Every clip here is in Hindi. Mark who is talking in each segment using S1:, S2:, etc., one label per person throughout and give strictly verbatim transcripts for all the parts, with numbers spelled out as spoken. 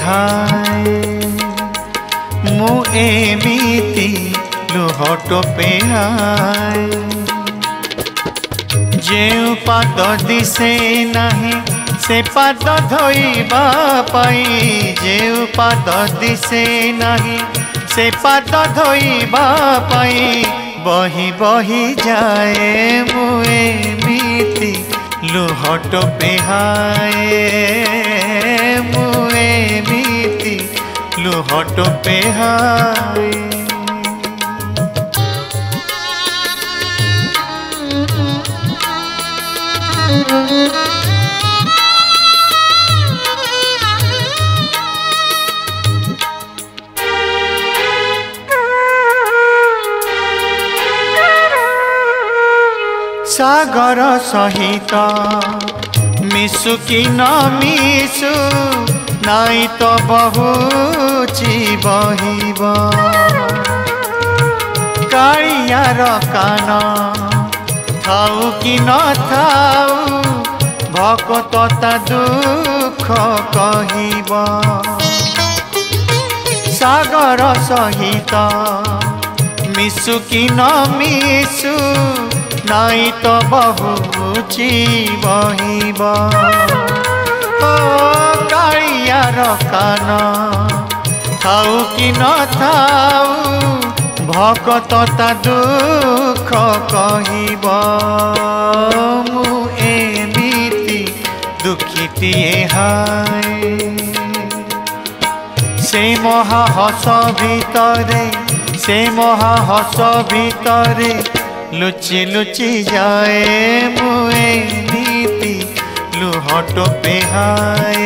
S1: हाय मु एमिति लुह टोपे हाय जेउ पाद दिसे नाही से पाद धोइबा पाई जेउ पाद दिसे नाही से पाद धोइबा पाई बही बही जाए मु एमिति लुह टोपे हाय मु एमिति लुह टोपे हाय सागर सहित मिसु कि न मिसु नाई तो बहुची बहिब कालियार कान थाउ कि न थाउ भकतता दुख कहिब सागर सहित मिसु कि न मिसु नाई तो बहुची बहिब ओ कालियार कान थाउ कि न थाउ भकतता दुख कहिब मु एमिति दुखीटिए हाय से महा हस भितरे से महा हस भितरे लुचि लुचि जाए मु एमिति लुह टोपे हाय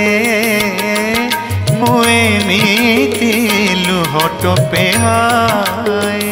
S1: मु एमिति लुह टोपे हाय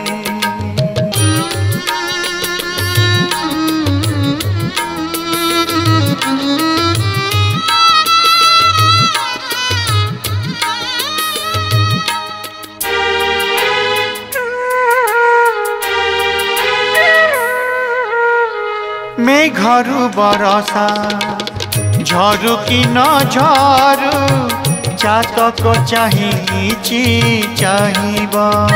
S1: मेघरु बरसा झरु कि न झरु चातक चाहिची चाहिब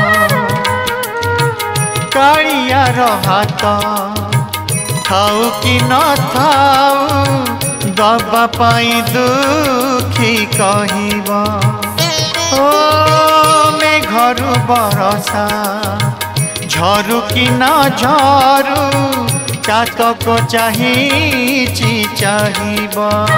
S1: कालियार हाथ थाउ कि न थाउ दबा पाई दुखी कहिब ओ मेघरु बरसा झरु कि न झरु चातक चाहिची चाहिब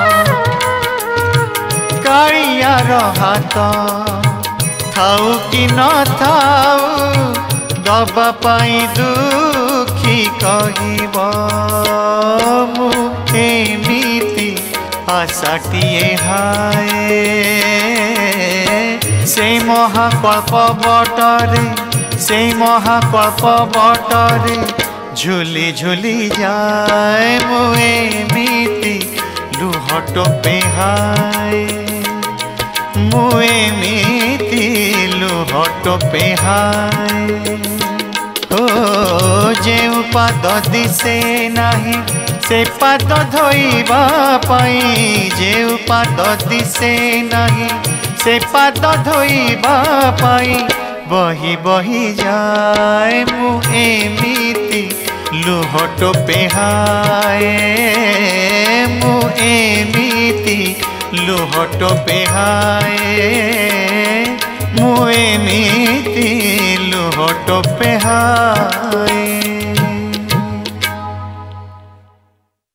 S1: कालियार हाथ थाउ कि न थाउ दबा पाई दुखी कहिब मु एमिति आशाटिए हाय से महाकल्प बटरे से महाकल्प बटरे झुली झुली जाए मु एमिति लुह टोपे हाय मु एमिति लुह टोपे हाय ओ जेउ पाद दिसे नाही से पाद धोइबा पाई जेउ पाद दिसे नाही से पाद धोइबा पाई बही बही जाए मु एमिति लुह टोपे हाय मु एमिति लुह टोपे हाय मु एमिति लुह टोपे हाय।